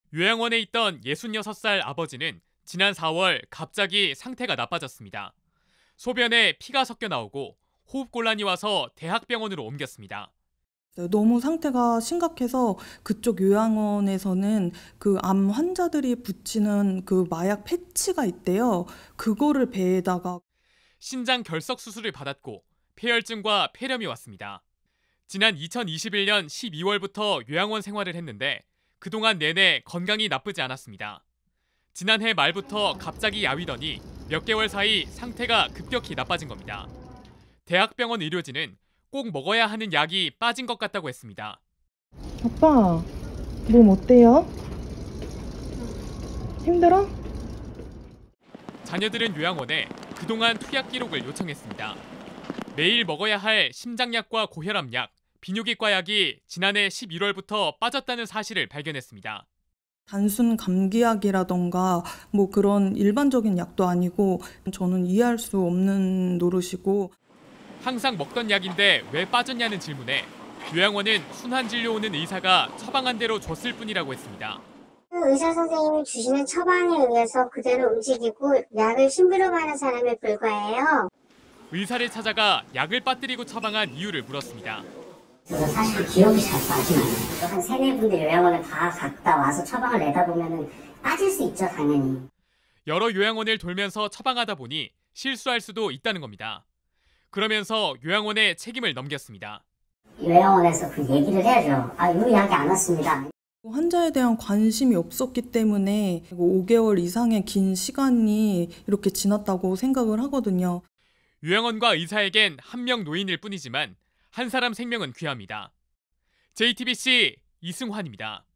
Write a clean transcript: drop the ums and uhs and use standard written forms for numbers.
요양원에 있던 66살 아버지는 지난 4월 갑자기 상태가 나빠졌습니다. 소변에 피가 섞여 나오고 호흡곤란이 와서 대학병원으로 옮겼습니다. 너무 상태가 심각해서 그쪽 요양원에서는 그 암 환자들이 붙이는 그 마약 패치가 있대요. 그거를 배에다가. 신장 결석 수술을 받았고 폐혈증과 폐렴이 왔습니다. 지난 2021년 12월부터 요양원 생활을 했는데 그동안 내내 건강이 나쁘지 않았습니다. 지난해 말부터 갑자기 야위더니 몇 개월 사이 상태가 급격히 나빠진 겁니다. 대학병원 의료진은 꼭 먹어야 하는 약이 빠진 것 같다고 했습니다. 아빠, 몸 어때요? 힘들어? 자녀들은 요양원에 그동안 투약 기록을 요청했습니다. 매일 먹어야 할 심장약과 고혈압약, 비뇨기과 약이 지난해 11월부터 빠졌다는 사실을 발견했습니다. 단순 감기약이라던가 뭐 그런 일반적인 약도 아니고 저는 이해할 수 없는 노릇이고. 항상 먹던 약인데 왜 빠졌냐는 질문에 요양원은 순환진료 오는 의사가 처방한 대로 줬을 뿐이라고 했습니다. 의사 선생님이 주시는 처방에 의해서 그대로 움직이고 약을 심부름하는 사람에 불과해요. 의사를 찾아가 약을 빠뜨리고 처방한 이유를 물었습니다. 사실 기억이 잘 나지 않아요. 한 세네 군데 요양원을 다 갔다 와서 처방을 내다 보면은 빠질 수 있죠, 당연히. 여러 요양원을 돌면서 처방하다 보니 실수할 수도 있다는 겁니다. 그러면서 요양원에 책임을 넘겼습니다. 요양원에서 그 얘기를 해야죠. 이 약이 안 왔습니다. 환자에 대한 관심이 없었기 때문에 5개월 이상의 긴 시간이 이렇게 지났다고 생각을 하거든요. 요양원과 의사에겐 한 명 노인일 뿐이지만 한 사람 생명은 귀합니다. JTBC 이승환입니다.